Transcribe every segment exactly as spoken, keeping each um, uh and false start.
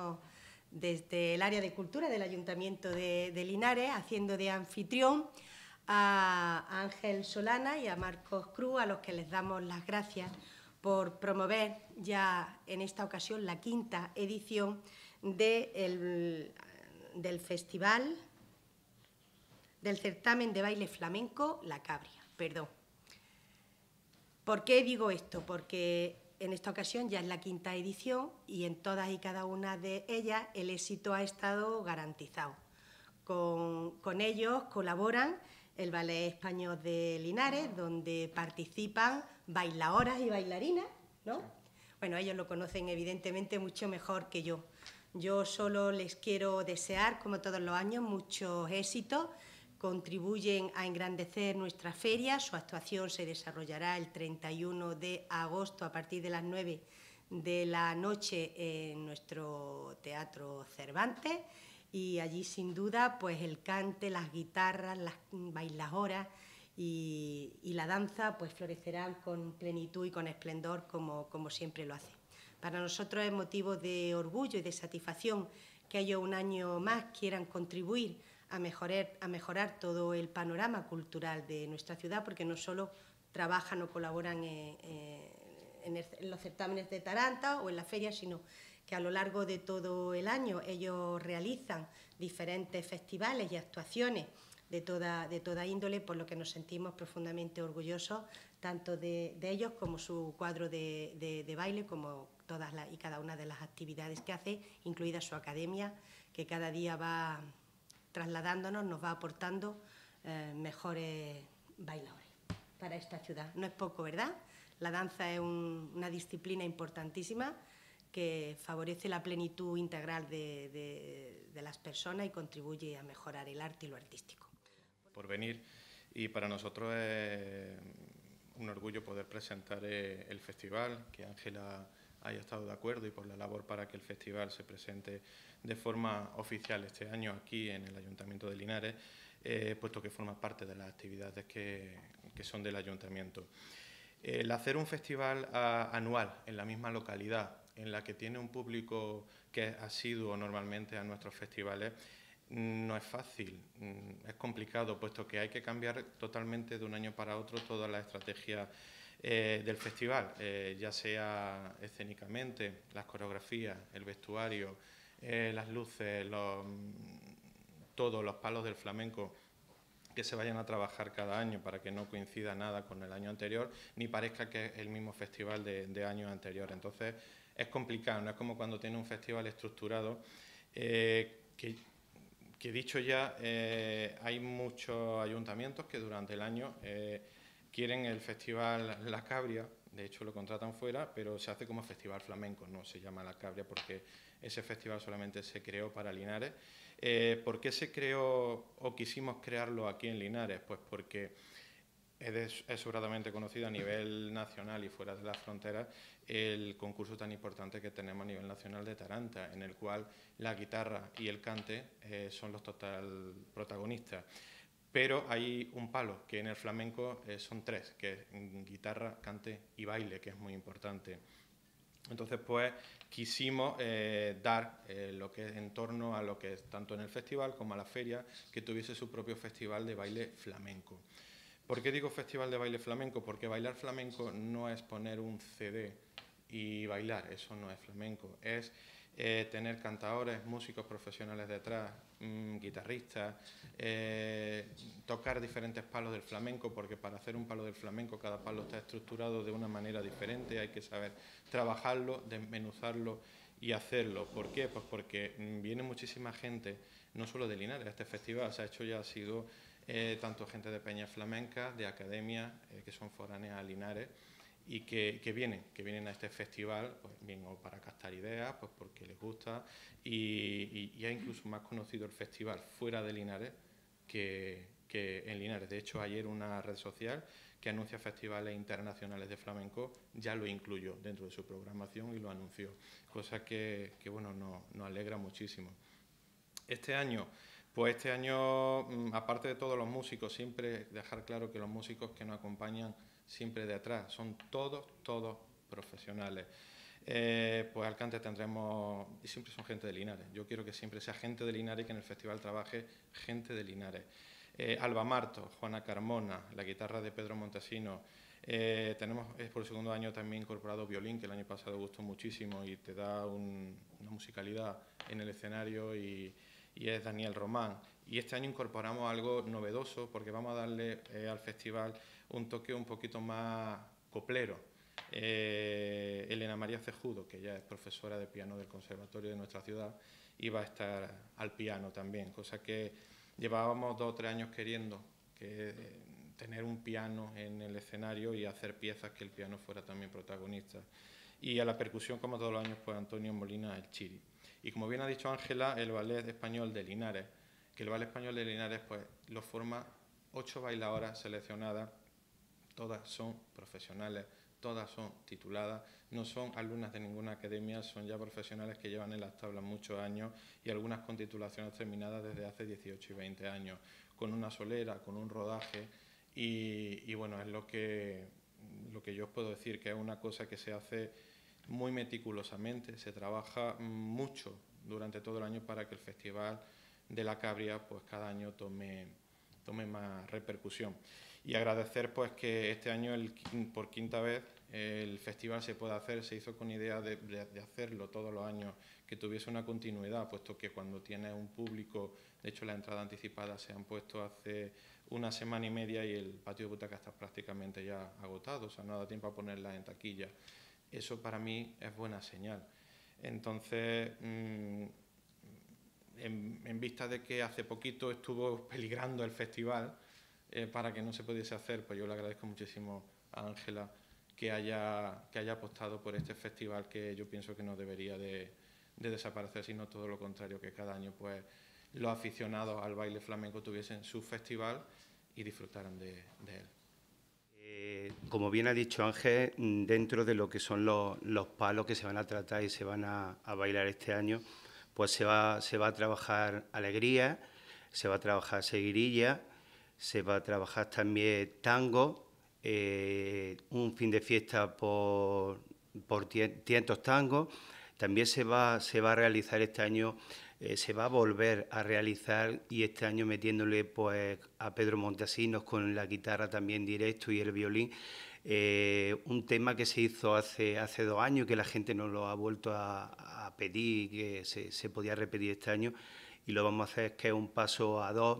estamos desde el área de cultura del Ayuntamiento de, de Linares, haciendo de anfitrión a Ángel Solana y a Marcos Cruz, a los que les damos las gracias por promover ya en esta ocasión la quinta edición de el, del festival, del certamen de baile flamenco La Cabria. Perdón. ¿Por qué digo esto? Porque en esta ocasión ya es la quinta edición y en todas y cada una de ellas el éxito ha estado garantizado. Con, con ellos colaboran el Ballet Español de Linares, donde participan bailadoras y bailarinas, ¿no? Sí. Bueno, ellos lo conocen evidentemente mucho mejor que yo. Yo solo les quiero desear, como todos los años, muchos éxitos. Contribuyen a engrandecer nuestra feria. Su actuación se desarrollará el treinta y uno de agosto a partir de las nueve de la noche en nuestro Teatro Cervantes. Y allí, sin duda, pues el cante, las guitarras, las bailadoras y, y la danza pues florecerán con plenitud y con esplendor como, como siempre lo hacen. Para nosotros es motivo de orgullo y de satisfacción que ellos un año más quieran contribuir a mejorar, a mejorar todo el panorama cultural de nuestra ciudad, porque no solo trabajan o colaboran en, en, el, en los certámenes de Taranta o en la feria, sino que a lo largo de todo el año ellos realizan diferentes festivales y actuaciones de toda, de toda índole, por lo que nos sentimos profundamente orgullosos tanto de, de ellos como su cuadro de, de, de baile, como todas las y cada una de las actividades que hace, incluida su academia, que cada día va trasladándonos, nos va aportando eh, mejores bailadores para esta ciudad. No es poco, ¿verdad? La danza es un, una disciplina importantísima que favorece la plenitud integral de, de, de las personas y contribuye a mejorar el arte y lo artístico. Por venir, y para nosotros es un orgullo poder presentar el festival, que Ángela haya estado de acuerdo y por la labor para que el festival se presente de forma oficial este año aquí en el Ayuntamiento de Linares, eh, puesto que forma parte de las actividades que, que son del Ayuntamiento. El hacer un festival a, anual en la misma localidad, en la que tiene un público que es asiduo normalmente a nuestros festivales, no es fácil, es complicado, puesto que hay que cambiar totalmente de un año para otro toda la estrategia eh, del festival, eh, ya sea escénicamente, las coreografías, el vestuario, eh, las luces, los, todos los palos del flamenco, que se vayan a trabajar cada año para que no coincida nada con el año anterior, ni parezca que es el mismo festival de, de años anteriores. Entonces, es complicado, no es como cuando tiene un festival estructurado, eh, que, que dicho ya, eh, hay muchos ayuntamientos que durante el año eh, quieren el festival La Cabria, de hecho lo contratan fuera, pero se hace como festival flamenco, no se llama La Cabria porque ese festival solamente se creó para Linares. Eh, ¿Por qué se creó o quisimos crearlo aquí en Linares? Pues porque es, es sobradamente conocido a nivel nacional y fuera de las fronteras el concurso tan importante que tenemos a nivel nacional de Taranta, en el cual la guitarra y el cante eh, son los total protagonistas. Pero hay un palo, que en el flamenco eh, son tres, que es guitarra, cante y baile, que es muy importante. Entonces, pues, quisimos eh, dar eh, lo que es en torno a lo que es tanto en el festival como a la feria, que tuviese su propio festival de baile flamenco. ¿Por qué digo festival de baile flamenco? Porque bailar flamenco no es poner un ce de y bailar, eso no es flamenco, es eh, tener cantadores, músicos profesionales detrás, mmm, guitarristas, eh, tocar diferentes palos del flamenco, porque para hacer un palo del flamenco cada palo está estructurado de una manera diferente, hay que saber trabajarlo, desmenuzarlo y hacerlo. ¿Por qué? Pues porque viene muchísima gente, no solo de Linares, este festival se ha hecho ya, ha sido eh, tanto gente de peñas flamencas, de academias, eh, que son foráneas a Linares, y que, que vienen, que vienen a este festival, pues bien, o para captar ideas, pues porque les gusta, y, y, y ha incluso más conocido el festival fuera de Linares que, que en Linares. De hecho, ayer una red social que anuncia festivales internacionales de flamenco ya lo incluyó dentro de su programación y lo anunció, cosa que, que bueno, nos, nos alegra muchísimo. Este año, pues este año, aparte de todos los músicos, siempre dejar claro que los músicos que nos acompañan siempre de atrás son todos, todos profesionales. Eh, pues Alcante tendremos, y siempre son gente de Linares, yo quiero que siempre sea gente de Linares y que en el festival trabaje gente de Linares. Eh, Alba Marto, Juana Carmona, la guitarra de Pedro Montesino. Eh, tenemos eh, por el segundo año también incorporado violín, que el año pasado gustó muchísimo y te da un, una musicalidad en el escenario, y, y es Daniel Román. Y este año incorporamos algo novedoso porque vamos a darle eh, al festival un toque un poquito más coplero. Eh, Elena María Cejudo, que ya es profesora de piano del conservatorio de nuestra ciudad, y va a estar al piano también, cosa que llevábamos dos o tres años queriendo, que eh, tener un piano en el escenario y hacer piezas que el piano fuera también protagonista. Y a la percusión, como todos los años, pues Antonio Molina, el chiri. Y como bien ha dicho Ángela, el ballet español de Linares, que el ballet español de Linares pues lo forma ocho bailadoras seleccionadas, todas son profesionales, todas son tituladas, no son alumnas de ninguna academia, son ya profesionales que llevan en las tablas muchos años y algunas con titulaciones terminadas desde hace dieciocho y veinte años, con una solera, con un rodaje, y, y bueno, es lo que, lo que yo os puedo decir, que es una cosa que se hace muy meticulosamente, se trabaja mucho durante todo el año para que el Festival de la Cabria pues cada año tome, tome más repercusión. Y agradecer pues que este año, el, por quinta vez, el festival se pueda hacer. Se hizo con idea de, de, de hacerlo todos los años, que tuviese una continuidad, puesto que cuando tienes un público, de hecho las entradas anticipadas se han puesto hace una semana y media y el patio de butacas está prácticamente ya agotado, o sea, no da tiempo a ponerlas en taquilla. Eso para mí es buena señal. Entonces, mmm, en, en vista de que hace poquito estuvo peligrando el festival, Eh, para que no se pudiese hacer, pues yo le agradezco muchísimo a Ángela que haya, que haya apostado por este festival, que yo pienso que no debería de, de desaparecer, sino todo lo contrario, que cada año pues los aficionados al baile flamenco tuviesen su festival y disfrutaran de, de él. Eh, como bien ha dicho Ángel, dentro de lo que son los, los palos que se van a tratar y se van a, a bailar este año, pues se va, se va a trabajar alegría, se va a trabajar seguirilla, se va a trabajar también tango, eh, un fin de fiesta por, por tientos tangos. También se va, se va a realizar este año, eh, se va a volver a realizar, y este año metiéndole pues a Pedro Montesinos con la guitarra también directo y el violín, eh, un tema que se hizo hace, hace dos años, que la gente nos lo ha vuelto a, a pedir, que se, se podía repetir este año. Y lo vamos a hacer, que es un paso a dos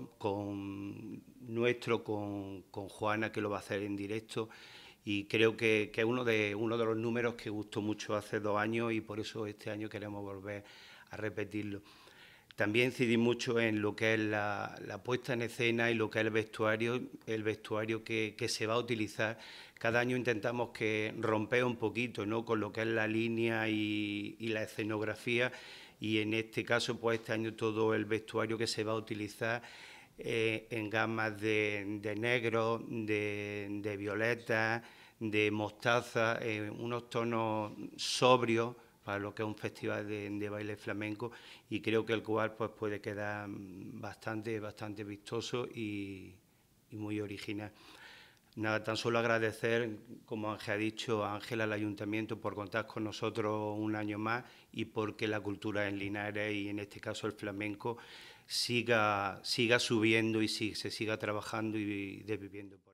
con nuestro, con, con Juana, que lo va a hacer en directo, y creo que, que es uno de, uno de los números que gustó mucho hace dos años y por eso este año queremos volver a repetirlo. También incidí mucho en lo que es la, la puesta en escena y lo que es el vestuario, el vestuario que, que se va a utilizar. Cada año intentamos que romper un poquito, ¿no?, con lo que es la línea y, y la escenografía, y en este caso, pues este año todo el vestuario que se va a utilizar eh, en gamas de, de negro, de, de violeta, de mostaza, eh, unos tonos sobrios para lo que es un festival de, de baile flamenco, y creo que el cual pues, puede quedar bastante, bastante vistoso y, y muy original. Nada, tan solo agradecer, como Ángel ha dicho, a Ángela, al Ayuntamiento, por contar con nosotros un año más y porque la cultura en Linares, y en este caso el flamenco, siga, siga subiendo y si, se siga trabajando y desviviendo por